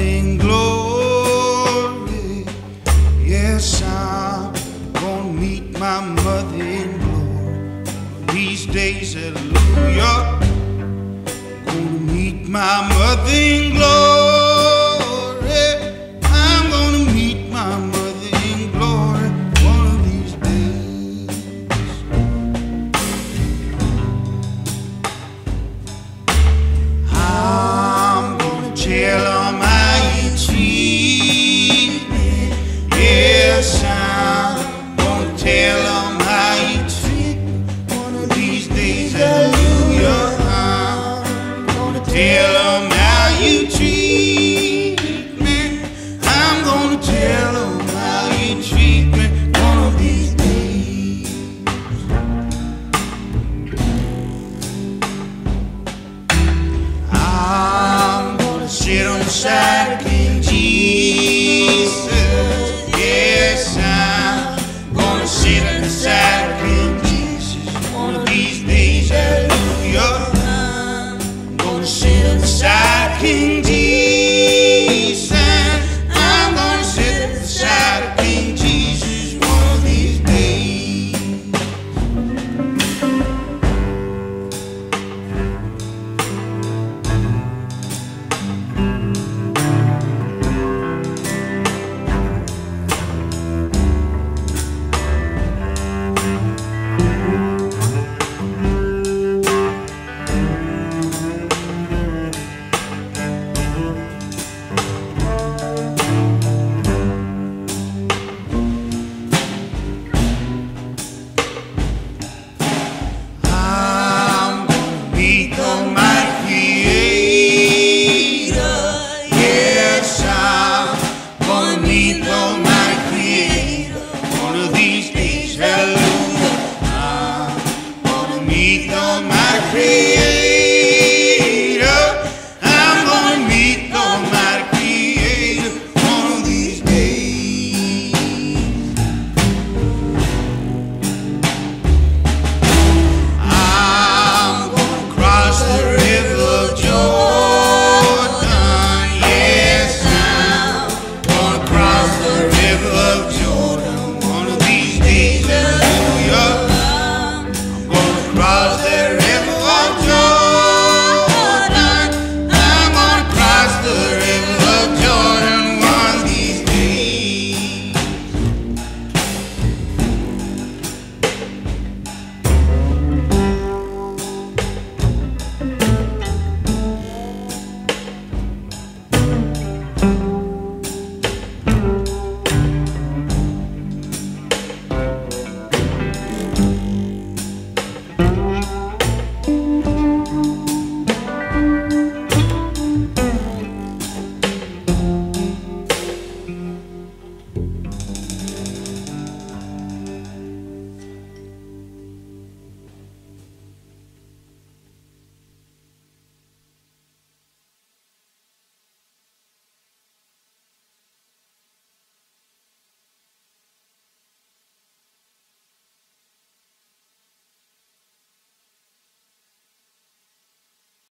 in glory. Yes, I'm gonna meet my mother in glory. These days, hallelujah, gonna meet my mother in glory. I'm gonna meet my mother in glory one of these days. I'm gonna tell them how you treat me. Yes, I'm gonna tell them how you treat me one of these days. Hallelujah. I'm gonna tell them how you treat me. I'm gonna tell them how you treat me one of these days. I'm gonna sit on the side of King Jesus.